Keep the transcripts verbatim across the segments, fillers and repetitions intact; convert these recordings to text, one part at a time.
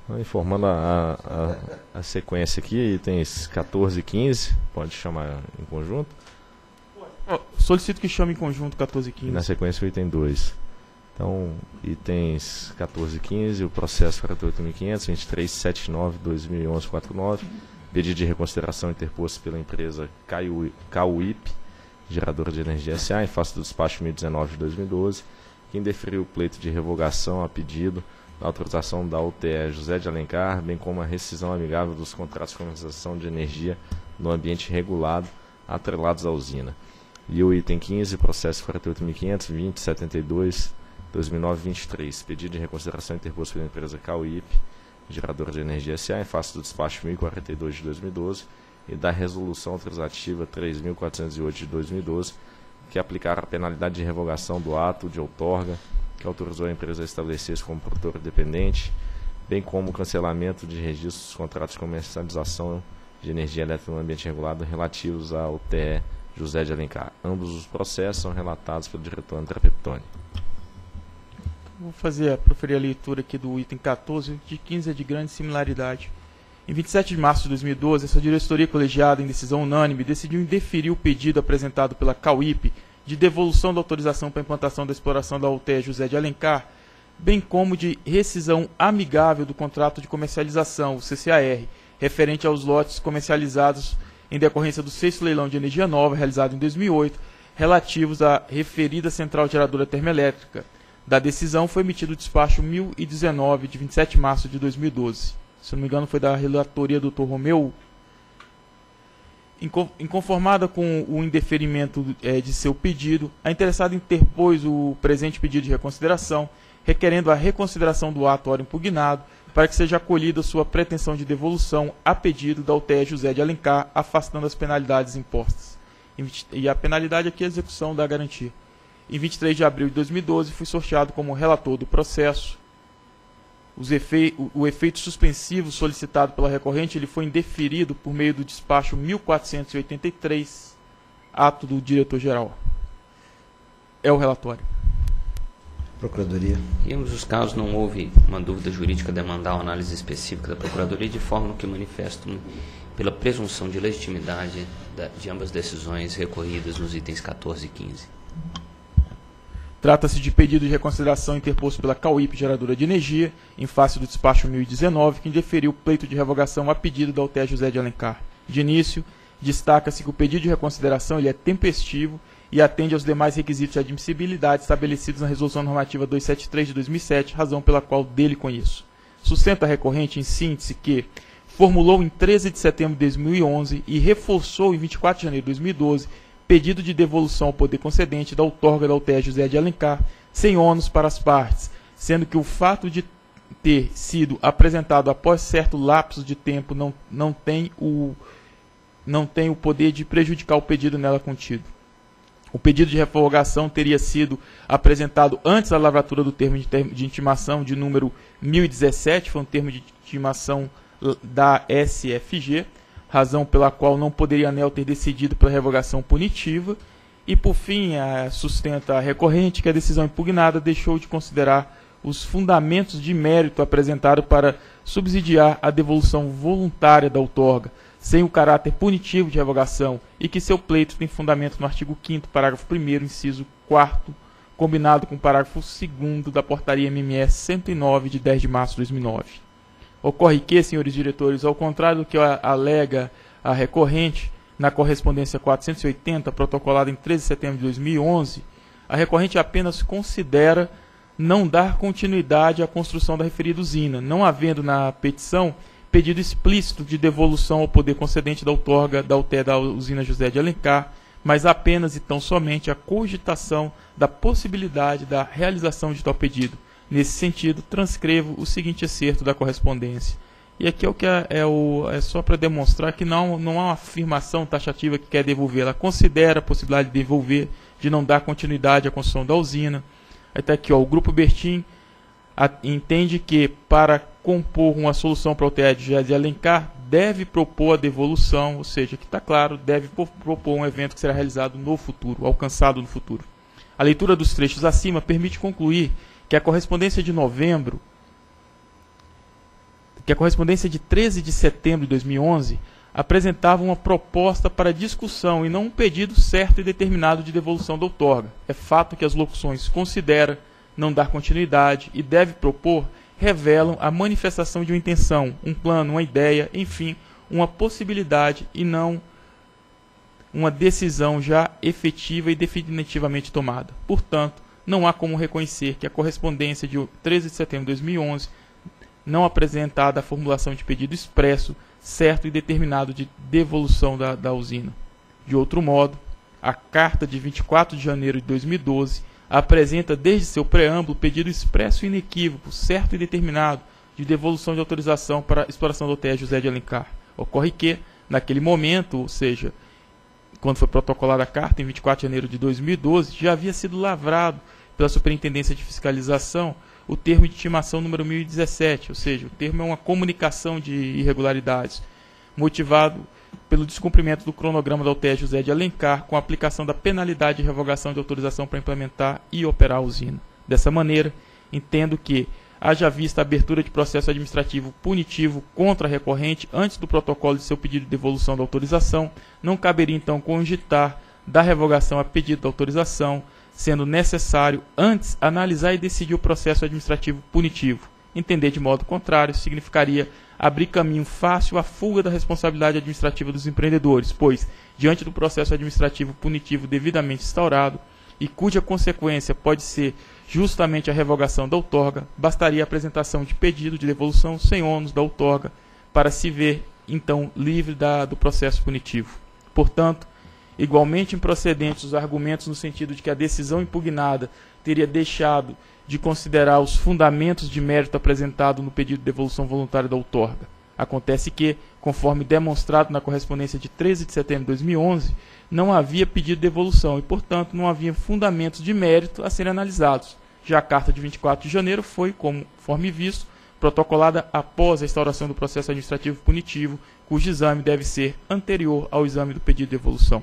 Informando a, a, a sequência aqui, itens quatorze e quinze, pode chamar em conjunto? Oh, solicito que chame em conjunto quatorze e quinze. E na sequência o item dois. Então, itens quatorze e quinze, o processo quarenta e oito mil e quinhentos, vinte e três setenta e nove barra dois mil e onze quarenta e nove, pedido de reconsideração interposto pela empresa C A U I P, geradora de energia S A, em face do despacho mil e dezenove de dois mil e doze, que indeferiu o pleito de revogação a pedido da autorização da U T E José de Alencar, bem como a rescisão amigável dos contratos de comercialização de energia no ambiente regulado atrelados à usina. E o item quinze, processo quarenta e oito mil e quinhentos, vinte setenta e dois barra dois mil e nove vinte e três, pedido de reconsideração interposto pela empresa C A U I P, geradora de energia S A, em face do despacho mil e quarenta e dois de dois mil e doze e da resolução autorizativa três mil quatrocentos e oito de dois mil e doze, que aplicar a penalidade de revogação do ato de outorga que autorizou a empresa a estabelecer-se como produtor independente, bem como o cancelamento de registros dos contratos de comercialização de energia elétrica no ambiente regulado relativos ao U T E José de Alencar. Ambos os processos são relatados pelo diretor André Peptoni. Vou fazer, proferir a leitura aqui do item quatorze, de quinze é de grande similaridade. Em vinte e sete de março de dois mil e doze, essa diretoria colegiada, em decisão unânime, decidiu indeferir o pedido apresentado pela C A U I P de devolução da autorização para a implantação da exploração da U T E José de Alencar, bem como de rescisão amigável do contrato de comercialização, o C C A R, referente aos lotes comercializados em decorrência do sexto leilão de energia nova, realizado em dois mil e oito, relativos à referida central geradora termoelétrica. Da decisão foi emitido o despacho mil e dezenove, de vinte e sete de março de dois mil e doze. Se não me engano, foi da relatoria do doutor Romeu. Inconformada com o indeferimento é, de seu pedido, a interessada interpôs o presente pedido de reconsideração, requerendo a reconsideração do ato ora impugnado, para que seja acolhida sua pretensão de devolução a pedido da U T E José de Alencar, afastando as penalidades impostas. E a penalidade aqui é a execução da garantia. Em vinte e três de abril de dois mil e doze, fui sorteado como relator do processo. Os efe... O efeito suspensivo solicitado pela recorrente ele foi indeferido por meio do despacho mil quatrocentos e oitenta e três, ato do diretor-geral. É o relatório. Procuradoria. Em ambos os casos não houve uma dúvida jurídica a demandar uma análise específica da Procuradoria, de forma que manifesto pela presunção de legitimidade de ambas decisões recorridas nos itens quatorze e quinze. Trata-se de pedido de reconsideração interposto pela C A U I P, geradora de energia, em face do despacho mil e dezenove, que indeferiu o pleito de revogação a pedido da U T E José de Alencar. De início, destaca-se que o pedido de reconsideração ele é tempestivo e atende aos demais requisitos de admissibilidade estabelecidos na Resolução Normativa duzentos e setenta e três de dois mil e sete, razão pela qual dele conheço. Sustenta a recorrente, em síntese, que formulou em treze de setembro de dois mil e onze e reforçou em vinte e quatro de janeiro de dois mil e doze pedido de devolução ao poder concedente da outorga da U T E José de Alencar, sem ônus para as partes, sendo que o fato de ter sido apresentado após certo lapso de tempo não, não, tem o, não tem o poder de prejudicar o pedido nela contido. O pedido de revogação teria sido apresentado antes da lavratura do termo de, termo de intimação de número mil e dezessete, foi um termo de intimação da S F G, razão pela qual não poderia a ANEEL ter decidido pela revogação punitiva, e por fim a, sustenta a recorrente que a decisão impugnada deixou de considerar os fundamentos de mérito apresentados para subsidiar a devolução voluntária da outorga, sem o caráter punitivo de revogação, e que seu pleito tem fundamento no artigo quinto, parágrafo primeiro, inciso quarto, combinado com o parágrafo segundo da portaria M M S cento e nove, de dez de março de dois mil e nove. Ocorre que, senhores diretores, ao contrário do que alega a recorrente na correspondência quatrocentos e oitenta, protocolada em treze de setembro de dois mil e onze, a recorrente apenas considera não dar continuidade à construção da referida usina, não havendo na petição pedido explícito de devolução ao poder concedente da outorga da U T E da usina José de Alencar, mas apenas e tão somente a cogitação da possibilidade da realização de tal pedido. Nesse sentido, transcrevo o seguinte excerto da correspondência. E aqui é, o que é, é, o, é só para demonstrar que não, não há uma afirmação taxativa que quer devolver. Ela considera a possibilidade de devolver, de não dar continuidade à construção da usina. Aí está aqui, ó, o Grupo Bertin a, entende que, para compor uma solução para o U T E de José de Alencar, deve propor a devolução, ou seja, que está claro, deve propor um evento que será realizado no futuro, alcançado no futuro. A leitura dos trechos acima permite concluir que a correspondência de novembro que a correspondência de treze de setembro de dois mil e onze apresentava uma proposta para discussão e não um pedido certo e determinado de devolução da outorga. É fato que as locuções considera, não dar continuidade e deve propor revelam a manifestação de uma intenção, um plano, uma ideia, enfim, uma possibilidade e não uma decisão já efetiva e definitivamente tomada. Portanto, não há como reconhecer que a correspondência de treze de setembro de dois mil e onze não apresentada a formulação de pedido expresso, certo e determinado de devolução da, da usina. De outro modo, a carta de vinte e quatro de janeiro de dois mil e doze apresenta desde seu preâmbulo pedido expresso e inequívoco, certo e determinado, de devolução de autorização para a exploração do Alter José de Alencar. Ocorre que, naquele momento, ou seja, quando foi protocolada a carta, em vinte e quatro de janeiro de dois mil e doze, já havia sido lavrado pela Superintendência de Fiscalização o termo de intimação número mil e dezessete, ou seja, o termo é uma comunicação de irregularidades, motivado pelo descumprimento do cronograma do Alter José de Alencar com a aplicação da penalidade de revogação de autorização para implementar e operar a usina. Dessa maneira, entendo que, haja vista a abertura de processo administrativo punitivo contra a recorrente antes do protocolo de seu pedido de devolução da autorização, não caberia então cogitar da revogação a pedido da autorização, sendo necessário antes analisar e decidir o processo administrativo punitivo. Entender de modo contrário significaria abrir caminho fácil à fuga da responsabilidade administrativa dos empreendedores, pois, diante do processo administrativo punitivo devidamente instaurado, e cuja consequência pode ser justamente a revogação da outorga, bastaria a apresentação de pedido de devolução sem ônus da outorga para se ver, então, livre da, do processo punitivo. Portanto, igualmente improcedentes os argumentos no sentido de que a decisão impugnada teria deixado de considerar os fundamentos de mérito apresentado no pedido de devolução voluntária da outorga. Acontece que, conforme demonstrado na correspondência de treze de setembro de dois mil e onze, não havia pedido de devolução e, portanto, não havia fundamentos de mérito a serem analisados. Já a carta de vinte e quatro de janeiro foi, conforme visto, protocolada após a instauração do processo administrativo punitivo, cujo exame deve ser anterior ao exame do pedido de devolução.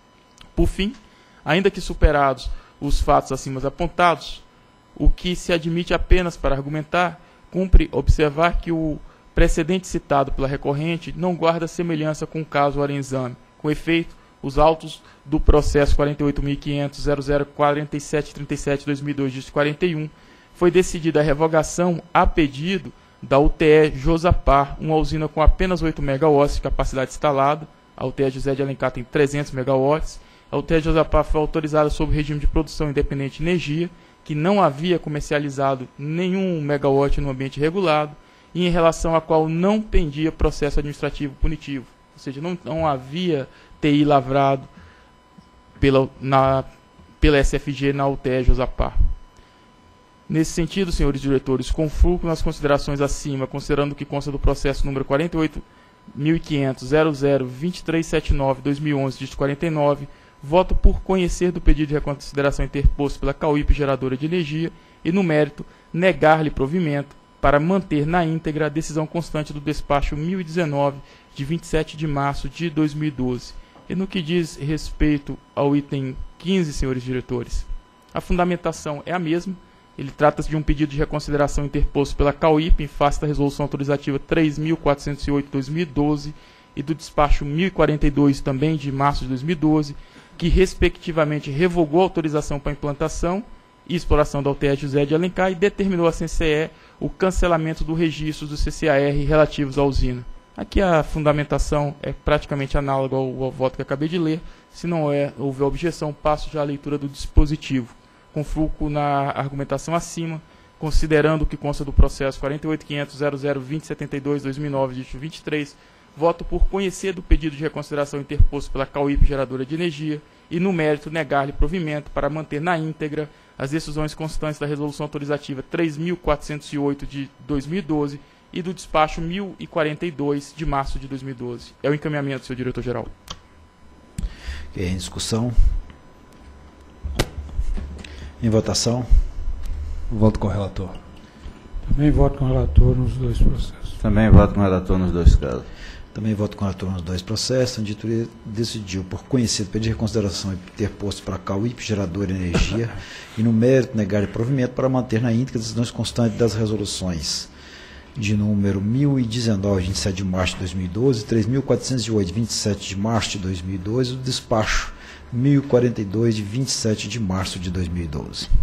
Por fim, ainda que superados os fatos acima apontados, o que se admite apenas para argumentar, cumpre observar que o precedente citado pela recorrente não guarda semelhança com o caso Arenzame. Com efeito, os autos do processo quarenta e oito mil quinhentos ponto zero zero quatro sete três sete barra dois mil e dois, dígito quarenta e um, foi decidida a revogação a pedido da U T E Josapar, uma usina com apenas oito megawatts de capacidade instalada. A U T E José de Alencar tem trezentos megawatts. A U T E Josapar foi autorizada sob o regime de produção independente de energia, que não havia comercializado nenhum megawatt no ambiente regulado e em relação à qual não pendia processo administrativo punitivo. Ou seja, não, não havia T I lavrado pela, na, pela S F G na U T E Josapar. Nesse sentido, senhores diretores, confluo nas considerações acima, considerando que consta do processo número quarenta e oito mil quinhentos ponto zero zero dois três sete nove barra dois mil e onze, dígito quarenta e nove, voto por conhecer do pedido de reconsideração interposto pela Cauípe Geradora de Energia e, no mérito, negar-lhe provimento para manter na íntegra a decisão constante do despacho mil e dezenove, de vinte e sete de março de dois mil e doze. E no que diz respeito ao item quinze, senhores diretores, a fundamentação é a mesma. Ele trata-se de um pedido de reconsideração interposto pela Cauípe em face da resolução autorizativa três mil quatrocentos e oito de dois mil e doze e do despacho mil e quarenta e dois, também de março de dois mil e doze, que respectivamente revogou a autorização para implantação e exploração da Alter José de Alencar e determinou a C C E o cancelamento do registro do C C A R relativos à usina. Aqui a fundamentação é praticamente análoga ao, ao voto que acabei de ler. Se não é, houver objeção, passo já a leitura do dispositivo. Confluo na argumentação acima, considerando o que consta do processo quarenta e oito mil quinhentos ponto zero zero dois zero sete dois barra dois mil e nove, dígito vinte e três, voto por conhecer do pedido de reconsideração interposto pela Cauípe Geradora de Energia e, no mérito, negar-lhe provimento para manter na íntegra as decisões constantes da resolução autorizativa três mil quatrocentos e oito de dois mil e doze e do despacho mil e quarenta e dois de março de dois mil e doze. É o encaminhamento, senhor diretor-geral. Okay, em discussão. Em votação. Voto com o relator. Também voto com o relator nos dois processos. Também voto com o relator nos dois casos. Também voto com o relator nos dois processos. A diretoria decidiu, por conhecido, pedir reconsideração e interposto para a Cauípe Geradora de Energia e, no mérito, negar provimento para manter na íntegra as decisões constantes das resoluções de número mil e dezenove, de vinte e sete de março de dois mil e doze, três mil quatrocentos e oito, de vinte e sete de março de dois mil e doze, e o despacho mil e quarenta e dois, de vinte e sete de março de dois mil e doze.